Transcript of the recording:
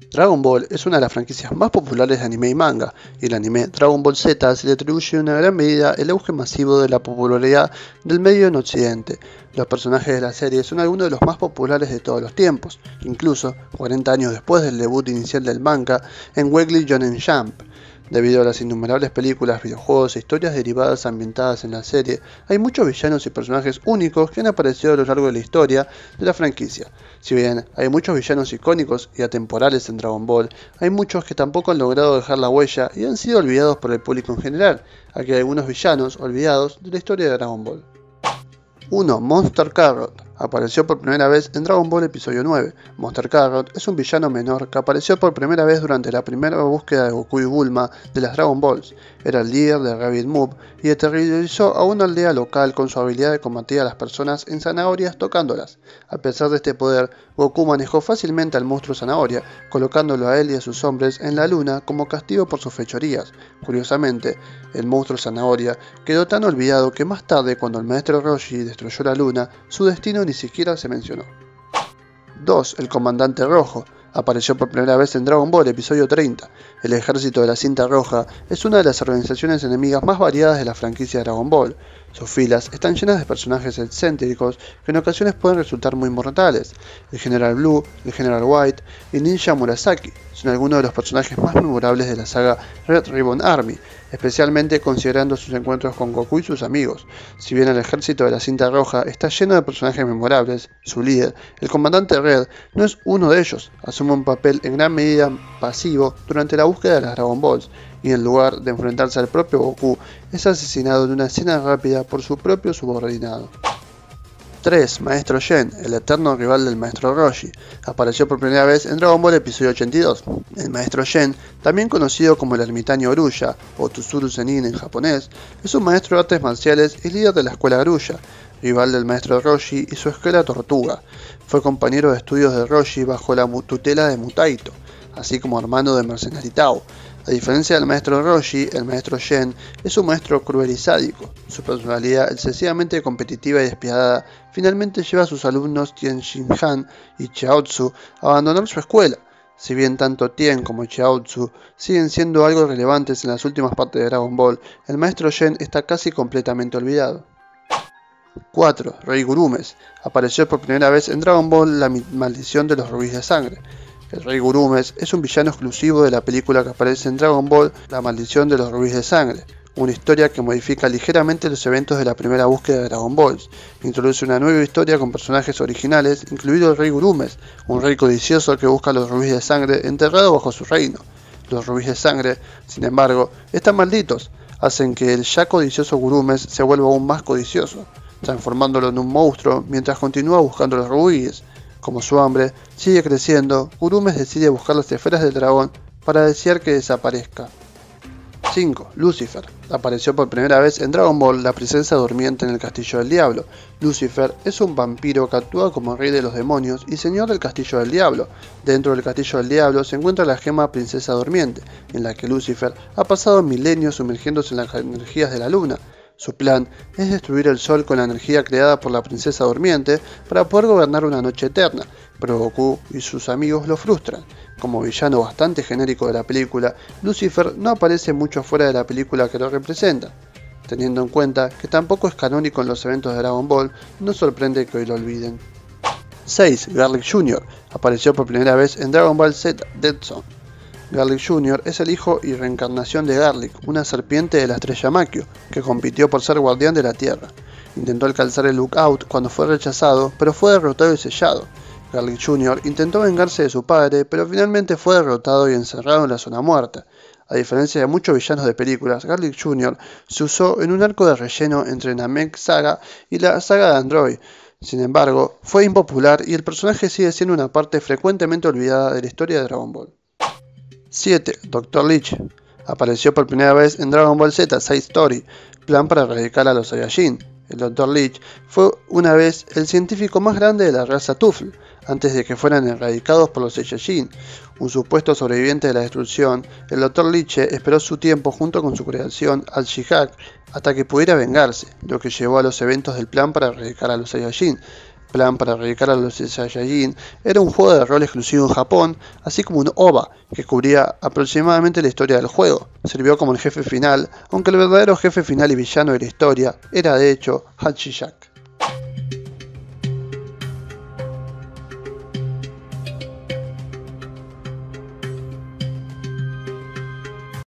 Dragon Ball es una de las franquicias más populares de anime y manga, y el anime Dragon Ball Z se le atribuye en una gran medida el auge masivo de la popularidad del medio en Occidente. Los personajes de la serie son algunos de los más populares de todos los tiempos, incluso 40 años después del debut inicial del manga en Weekly Shonen Jump. Debido a las innumerables películas, videojuegos e historias derivadas ambientadas en la serie, hay muchos villanos y personajes únicos que han aparecido a lo largo de la historia de la franquicia. Si bien hay muchos villanos icónicos y atemporales en Dragon Ball, hay muchos que tampoco han logrado dejar la huella y han sido olvidados por el público en general. Aquí hay algunos villanos olvidados de la historia de Dragon Ball. 1. Monster Carrot. Apareció por primera vez en Dragon Ball Episodio 9. Monster Carrot es un villano menor que apareció por primera vez durante la primera búsqueda de Goku y Bulma de las Dragon Balls. Era el líder de Rabbit Move y aterrorizó a una aldea local con su habilidad de combatir a las personas en zanahorias tocándolas. A pesar de este poder, Goku manejó fácilmente al monstruo Zanahoria, colocándolo a él y a sus hombres en la luna como castigo por sus fechorías. Curiosamente, el monstruo Zanahoria quedó tan olvidado que más tarde, cuando el maestro Roshi destruyó la luna, su destino ni siquiera se mencionó. 2. El Comandante Rojo. Apareció por primera vez en Dragon Ball Episodio 30. El Ejército de la Cinta Roja es una de las organizaciones enemigas más variadas de la franquicia de Dragon Ball. Sus filas están llenas de personajes excéntricos que en ocasiones pueden resultar muy mortales. El General Blue, el General White y Ninja Murasaki son algunos de los personajes más memorables de la saga Red Ribbon Army, especialmente considerando sus encuentros con Goku y sus amigos. Si bien el ejército de la cinta roja está lleno de personajes memorables, su líder, el comandante Red, no es uno de ellos. Asume un papel en gran medida pasivo durante la búsqueda de las Dragon Balls, y en lugar de enfrentarse al propio Goku, es asesinado en una escena rápida por su propio subordinado. 3. Maestro Gen, el eterno rival del Maestro Roshi. Apareció por primera vez en Dragon Ball Episodio 82. El Maestro Gen, también conocido como el ermitaño Grulla, o Tsuzuru Zenin en japonés, es un maestro de artes marciales y líder de la escuela Grulla, rival del Maestro Roshi y su escuela Tortuga. Fue compañero de estudios de Roshi bajo la tutela de Mutaito, así como hermano de Mercenary Tao. A diferencia del maestro Roshi, el maestro Gen es un maestro cruel y sádico. Su personalidad excesivamente competitiva y despiadada finalmente lleva a sus alumnos Tien Shin Han y Chiaotzu a abandonar su escuela. Si bien tanto Tien como Chiaotzu siguen siendo algo relevantes en las últimas partes de Dragon Ball, el maestro Gen está casi completamente olvidado. 4. Rey Gurumes. Apareció por primera vez en Dragon Ball La Maldición de los Rubíes de Sangre. El Rey Gurumes es un villano exclusivo de la película que aparece en Dragon Ball La Maldición de los Rubíes de Sangre, una historia que modifica ligeramente los eventos de la primera búsqueda de Dragon Balls. Introduce una nueva historia con personajes originales, incluido el Rey Gurumes, un rey codicioso que busca los rubíes de sangre enterrados bajo su reino. Los rubíes de sangre, sin embargo, están malditos, hacen que el ya codicioso Gurumes se vuelva aún más codicioso, transformándolo en un monstruo mientras continúa buscando los rubíes. Como su hambre sigue creciendo, Gurumes decide buscar las esferas del dragón para desear que desaparezca. 5. Lucifer. Apareció por primera vez en Dragon Ball La Princesa Durmiente en el Castillo del Diablo. Lucifer es un vampiro que actúa como rey de los demonios y señor del Castillo del Diablo. Dentro del Castillo del Diablo se encuentra la gema Princesa Durmiente, en la que Lucifer ha pasado milenios sumergiéndose en las energías de la luna. Su plan es destruir el sol con la energía creada por la Princesa Durmiente para poder gobernar una noche eterna, pero Goku y sus amigos lo frustran. Como villano bastante genérico de la película, Lucifer no aparece mucho fuera de la película que lo representa. Teniendo en cuenta que tampoco es canónico en los eventos de Dragon Ball, no sorprende que hoy lo olviden. 6. Garlic Jr. Apareció por primera vez en Dragon Ball Z Dead Zone. Garlic Jr. es el hijo y reencarnación de Garlic, una serpiente de la estrella Makio, que compitió por ser guardián de la Tierra. Intentó alcanzar el Lookout cuando fue rechazado, pero fue derrotado y sellado. Garlic Jr. intentó vengarse de su padre, pero finalmente fue derrotado y encerrado en la zona muerta. A diferencia de muchos villanos de películas, Garlic Jr. se usó en un arco de relleno entre Namek Saga y la saga de Android. Sin embargo, fue impopular y el personaje sigue siendo una parte frecuentemente olvidada de la historia de Dragon Ball. 7. Dr. Lich. Apareció por primera vez en Dragon Ball Z Side Story, plan para erradicar a los Saiyajin. El Dr. Lich fue una vez el científico más grande de la raza Tufl, antes de que fueran erradicados por los Saiyajin. Un supuesto sobreviviente de la destrucción, el Dr. Lich esperó su tiempo junto con su creación, Al-Shihak, hasta que pudiera vengarse, lo que llevó a los eventos del plan para erradicar a los Saiyajin. plan para erradicar a los Saiyajin era un juego de rol exclusivo en Japón, así como un OVA que cubría aproximadamente la historia del juego. Sirvió como el jefe final, aunque el verdadero jefe final y villano de la historia era de hecho Hachiyak.